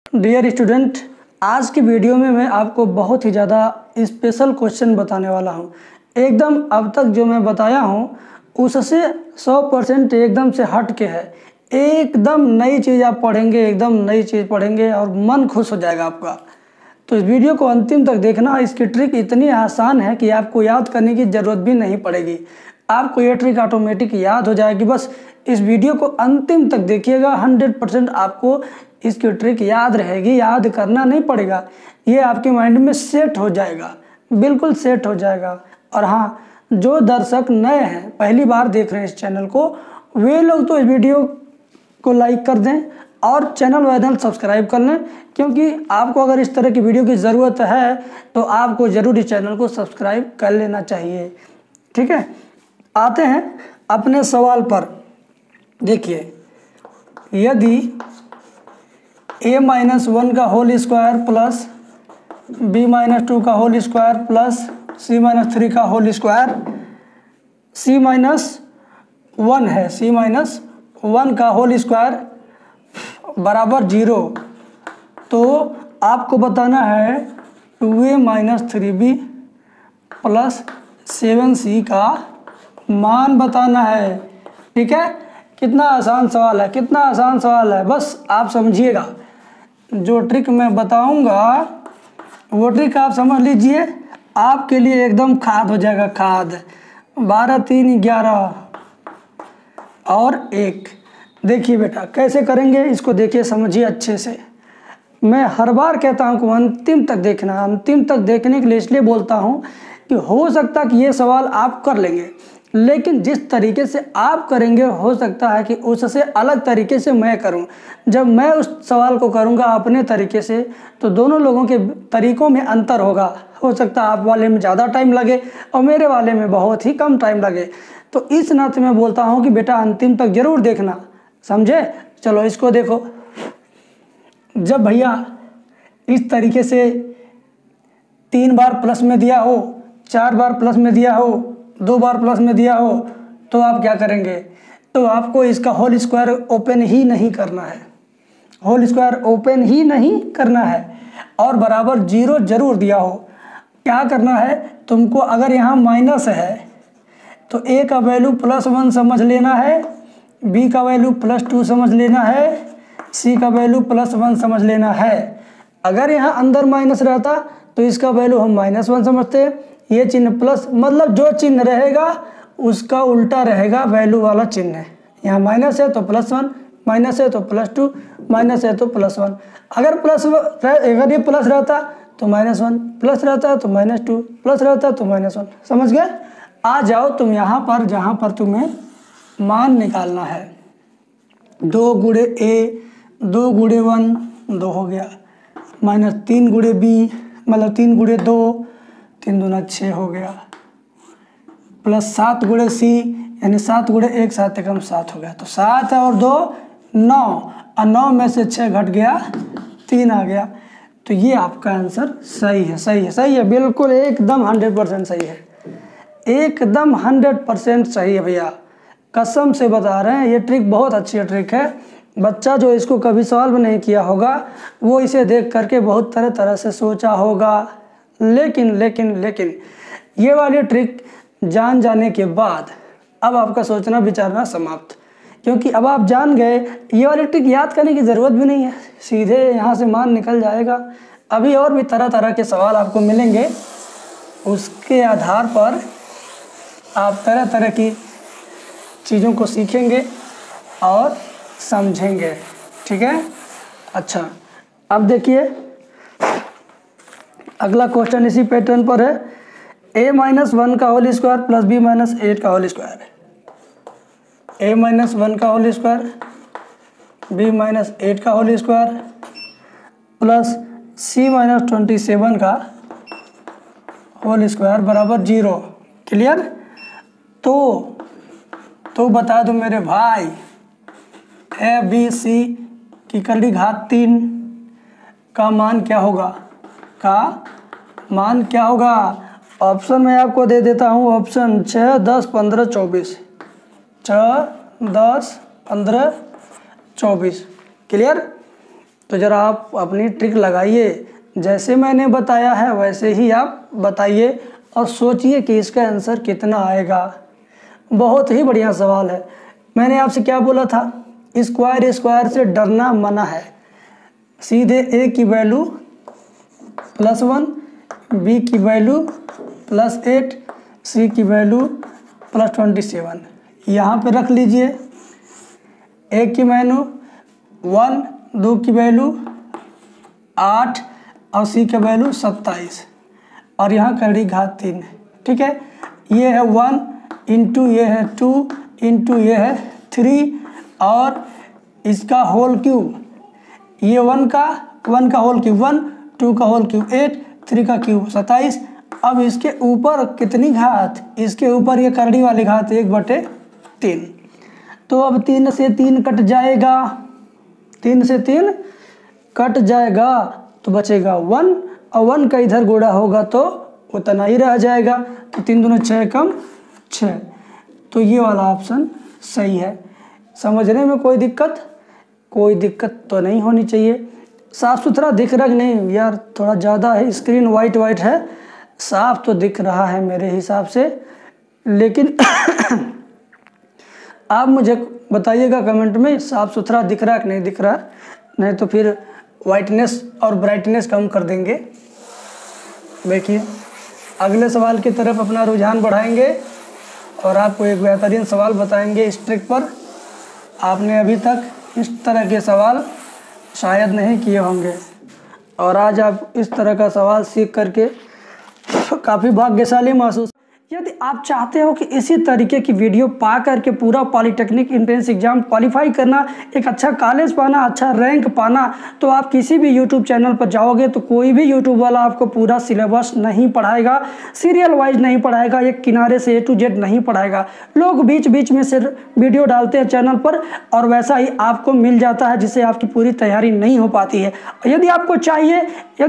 Dear student, आज की video में मैं आपको बहुत ही ज़्यादा स्पेशल क्वेश्चन बताने वाला हूं। एकदम अब तक जो मैं बताया हूं उससे 100% एकदम से हट के है। एकदम नई चीज़ आप पढ़ेंगे, एकदम नई चीज़ पढ़ेंगे और मन खुश हो जाएगा आपका। तो इस वीडियो को अंतिम तक देखना। इसकी ट्रिक इतनी आसान है कि आपको याद करने की ज़रूरत भी नहीं पड़ेगी। आपको ये ट्रिक ऑटोमेटिक याद हो जाएगी। बस इस वीडियो को अंतिम तक देखिएगा, 100% आपको इसकी ट्रिक याद रहेगी। याद करना नहीं पड़ेगा, ये आपके माइंड में सेट हो जाएगा, बिल्कुल सेट हो जाएगा। और हाँ, जो दर्शक नए हैं, पहली बार देख रहे हैं इस चैनल को, वे लोग तो इस वीडियो को लाइक कर दें और चैनल सब्सक्राइब कर लें, क्योंकि आपको अगर इस तरह की वीडियो की ज़रूरत है तो आपको ज़रूर इस चैनल को सब्सक्राइब कर लेना चाहिए। ठीक है, आते हैं अपने सवाल पर। देखिए, यदि a-1 का होल स्क्वायर प्लस b-2 का होल स्क्वायर प्लस c-3 का होल स्क्वायर c-1 है, c-1 का होल स्क्वायर बराबर 0, तो आपको बताना है 2a-3b प्लस 7c का मान बताना है। ठीक है, कितना आसान सवाल है, कितना आसान सवाल है। बस आप समझिएगा, जो ट्रिक मैं बताऊंगा वो ट्रिक आप समझ लीजिए, आपके लिए एकदम खाद हो जाएगा। खाद 12 3 11 और 1। देखिए बेटा कैसे करेंगे इसको, देखिए समझिए अच्छे से। मैं हर बार कहता हूं कि अंतिम तक देखना। अंतिम तक देखने के लिए इसलिए बोलता हूं कि हो सकता है कि ये सवाल आप कर लेंगे, लेकिन जिस तरीके से आप करेंगे हो सकता है कि उससे अलग तरीके से मैं करूं। जब मैं उस सवाल को करूंगा अपने तरीके से, तो दोनों लोगों के तरीकों में अंतर होगा। हो सकता है आप वाले में ज़्यादा टाइम लगे और मेरे वाले में बहुत ही कम टाइम लगे। तो इस नाते मैं बोलता हूं कि बेटा अंतिम तक ज़रूर देखना, समझे। चलो इसको देखो। जब भैया इस तरीके से 3 बार प्लस में दिया हो, 4 बार प्लस में दिया हो, 2 बार प्लस में दिया हो, तो आप क्या करेंगे? तो आपको इसका होल स्क्वायर ओपन ही नहीं करना है, होल स्क्वायर ओपन ही नहीं करना है और बराबर 0 जरूर दिया हो। क्या करना है तुमको? अगर यहाँ माइनस है तो a का वैल्यू +1 समझ लेना है, b का वैल्यू +2 समझ लेना है, c का वैल्यू +1 समझ लेना है। अगर यहाँ अंदर माइनस रहता तो इसका वैल्यू हम -1 समझते। ये चिन्ह प्लस, मतलब जो चिन्ह रहेगा उसका उल्टा रहेगा वैल्यू वाला चिन्ह है। यहाँ माइनस है तो +1, माइनस है तो +2, माइनस है तो +1। अगर ये प्लस रहता तो -1, प्लस रहता तो -2, प्लस रहता तो -1। समझ गए? आ जाओ तुम यहाँ पर, जहाँ पर तुम्हें मान निकालना है। 2 गुणे a, 2 गुणे 1 2 हो गया, -3 गुणे b, मतलब 3 गुणे 2, 3 दूना 6 हो गया, प्लस 7 गुणे c, यानी 7 गुणे 1, 7 एकम 7 हो गया। तो 7 है और 2 9, और 9 में से 6 घट गया, 3 आ गया। तो ये आपका आंसर सही है, सही है, सही है, बिल्कुल एकदम 100% सही है, एकदम 100% सही है भैया। कसम से बता रहे हैं, ये ट्रिक बहुत अच्छी ट्रिक है। बच्चा जो इसको कभी सॉल्व नहीं किया होगा वो इसे देख करके बहुत तरह तरह से सोचा होगा, लेकिन ये वाली ट्रिक जान जाने के बाद अब आपका सोचना विचारना समाप्त, क्योंकि अब आप जान गए। ये वाली ट्रिक याद करने की ज़रूरत भी नहीं है, सीधे यहाँ से मान निकल जाएगा। अभी और भी तरह तरह के सवाल आपको मिलेंगे, उसके आधार पर आप तरह तरह की चीज़ों को सीखेंगे और समझेंगे। ठीक है, अच्छा अब देखिए अगला क्वेश्चन इसी पैटर्न पर है। a-1 का होल स्क्वायर प्लस b-8 का होल स्क्वायर, a-1 का होल स्क्वायर, b-8 का होल स्क्वायर प्लस c-27 का होल स्क्वायर बराबर 0। क्लियर? तो बता दो मेरे भाई, a b c की करड़ी घात 3 का मान क्या होगा? ऑप्शन मैं आपको दे देता हूँ। ऑप्शन 6 10 15 24, 6 10 15 24। क्लियर? तो ज़रा आप अपनी ट्रिक लगाइए, जैसे मैंने बताया है वैसे ही आप बताइए और सोचिए कि इसका आंसर कितना आएगा। बहुत ही बढ़िया सवाल है। मैंने आपसे क्या बोला था, स्क्वायर स्क्वायर से डरना मना है। सीधे a की वैल्यू +1, b की वैल्यू +8, c की वैल्यू +27 यहाँ पे रख लीजिए। a की वैल्यू 1, 2 की वैल्यू 8 और c का वैल्यू 27 और यहाँ कड़ी घात 3। ठीक है, ये है 1 इंटू ये है 2 इंटू ये है 3 और इसका होल क्यूब, ये 1 का होल क्यूब 1, 2 का होल क्यूब 8, 3 का क्यूब 27। अब इसके ऊपर कितनी घात, इसके ऊपर ये करड़ी वाली घात 1/3। तो अब 3 से 3 कट जाएगा, 3 से 3 कट जाएगा तो बचेगा 1 और 1 का इधर गुणा होगा तो उतना ही रह जाएगा। तो 3 दूनी 6 कम 6, तो ये वाला ऑप्शन सही है। समझने में कोई दिक्कत तो नहीं होनी चाहिए। साफ़ सुथरा दिख रहा कि नहीं यार, थोड़ा ज़्यादा है, स्क्रीन वाइट है, साफ तो दिख रहा है मेरे हिसाब से, लेकिन आप मुझे बताइएगा कमेंट में साफ़ सुथरा दिख रहा है कि नहीं दिख रहा, नहीं तो फिर वाइटनेस और ब्राइटनेस कम कर देंगे। देखिए अगले सवाल की तरफ अपना रुझान बढ़ाएंगे और आपको एक बेहतरीन सवाल बताएंगे इस ट्रिक पर। आपने अभी तक इस तरह के सवाल शायद नहीं किए होंगे और आज आप इस तरह का सवाल सीख करके काफ़ी भाग्यशाली महसूस। यदि आप चाहते हो कि इसी तरीके की वीडियो पा करके पूरा पॉलिटेक्निक एंट्रेंस एग्जाम क्वालिफाई करना, एक अच्छा कॉलेज पाना, अच्छा रैंक पाना, तो आप किसी भी यूट्यूब चैनल पर जाओगे तो कोई भी यूट्यूब वाला आपको पूरा सिलेबस नहीं पढ़ाएगा, सीरियल वाइज नहीं पढ़ाएगा, एक किनारे से A to Z नहीं पढ़ाएगा। लोग बीच बीच में से वीडियो डालते हैं चैनल पर और वैसा ही आपको मिल जाता है जिससे आपकी पूरी तैयारी नहीं हो पाती है। यदि आपको चाहिए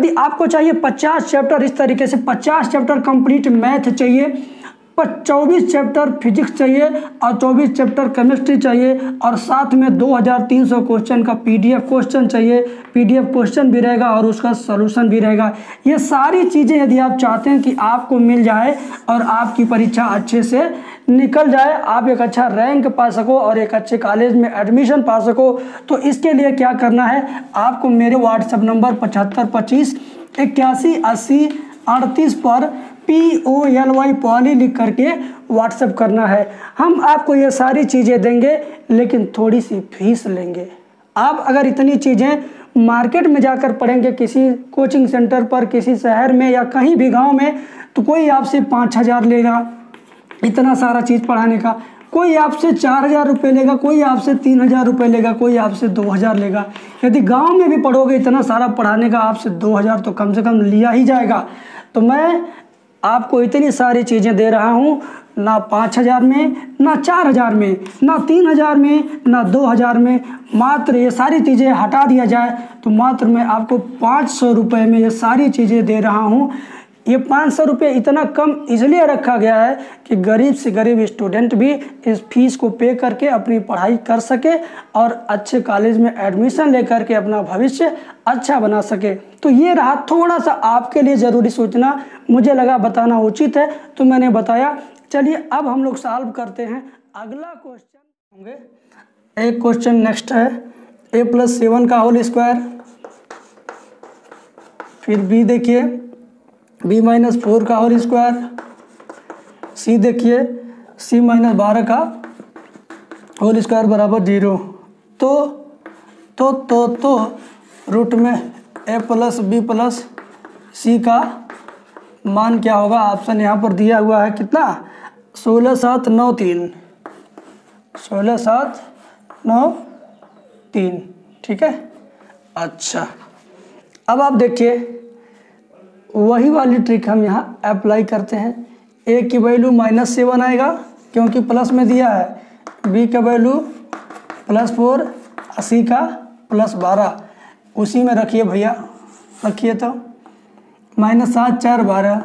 50 चैप्टर, इस तरीके से 50 चैप्टर कंप्लीट मैथ चाहिए, 24 चैप्टर फिजिक्स चाहिए और 24 चैप्टर केमिस्ट्री चाहिए और साथ में 2300 क्वेश्चन का PDF क्वेश्चन चाहिए। PDF क्वेश्चन भी रहेगा और उसका सॉल्यूशन भी रहेगा। ये सारी चीज़ें यदि आप चाहते हैं कि आपको मिल जाए और आपकी परीक्षा अच्छे से निकल जाए, आप एक अच्छा रैंक पा सको और एक अच्छे कॉलेज में एडमिशन पा सको, तो इसके लिए क्या करना है, आपको मेरे व्हाट्सएप नंबर 7525 81 80 38 पर POLY पॉली लिख करके व्हाट्सएप करना है। हम आपको ये सारी चीज़ें देंगे लेकिन थोड़ी सी फीस लेंगे। आप अगर इतनी चीज़ें मार्केट में जाकर पढ़ेंगे, किसी कोचिंग सेंटर पर, किसी शहर में या कहीं भी गांव में, तो कोई आपसे 5000 लेगा इतना सारा चीज़ पढ़ाने का, कोई आपसे 4000 रुपये लेगा, कोई आपसे 3000 रुपये लेगा, कोई आपसे 2000 लेगा। यदि गांव में भी पढ़ोगे इतना सारा पढ़ाने का, आपसे 2000 तो कम से कम लिया ही जाएगा। तो मैं आपको इतनी सारी चीज़ें दे रहा हूँ, ना 5000 में, ना 4000 में, ना 3000 में, ना 2000 में, मात्र ये सारी चीज़ें हटा दिया जाए तो मात्र मैं आपको 500 रुपये में ये सारी चीज़ें दे रहा हूँ। ये 500 रुपये इतना कम इसलिए रखा गया है कि गरीब से गरीब स्टूडेंट भी इस फीस को पे करके अपनी पढ़ाई कर सके और अच्छे कॉलेज में एडमिशन लेकर के अपना भविष्य अच्छा बना सके। तो ये रहा थोड़ा सा आपके लिए ज़रूरी सूचना, मुझे लगा बताना उचित है तो मैंने बताया। चलिए अब हम लोग सॉल्व करते हैं अगला क्वेश्चन होंगे। एक क्वेश्चन नेक्स्ट है a+7 का होल स्क्वायर, फिर b देखिए b-4 का होल स्क्वायर, c देखिए c-12 का होल स्क्वायर बराबर 0। तो रूट में a + b + c का मान क्या होगा। ऑप्शन यहाँ पर दिया हुआ है कितना, 16 7 9 3, 16 7 9 3। ठीक है, अच्छा अब आप देखिए वही वाली ट्रिक हम यहाँ अप्लाई करते हैं। a की वैल्यू -7 आएगा क्योंकि प्लस में दिया है, b का वैल्यू +4, c का +12, उसी में रखिए भैया, रखिए तो -7 4 12,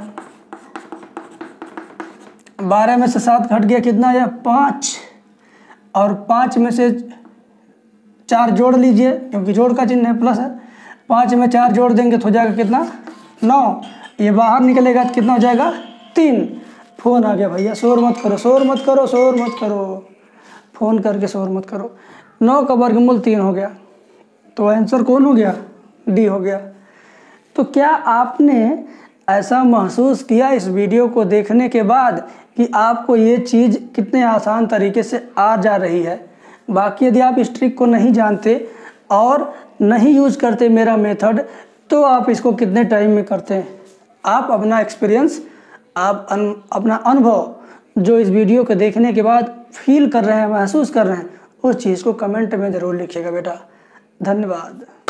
12 में से 7 घट गया, कितना आया 5, और 5 में से 4 जोड़ लीजिए क्योंकि जोड़ का चिन्ह है प्लस है, 5 में 4 जोड़ देंगे तो हो जाएगा कितना 9, ये बाहर निकलेगा तो कितना हो जाएगा 3। फ़ोन आ गया भैया, शोर मत करो शोर मत करो शोर मत करो, फ़ोन करके शोर मत करो। 9 का वर्गमूल 3 हो गया, तो आंसर कौन हो गया, डी हो गया। तो क्या आपने ऐसा महसूस किया इस वीडियो को देखने के बाद कि आपको ये चीज़ कितने आसान तरीके से आ जा रही है। बाकी यदि आप इस ट्रिक को नहीं जानते और नहीं यूज़ करते मेरा मेथड, तो आप इसको कितने टाइम में करते हैं। आप अपना एक्सपीरियंस, आप अपना अनुभव जो इस वीडियो को देखने के बाद फील कर रहे हैं, महसूस कर रहे हैं, उस चीज़ को कमेंट में ज़रूर लिखिएगा बेटा। धन्यवाद।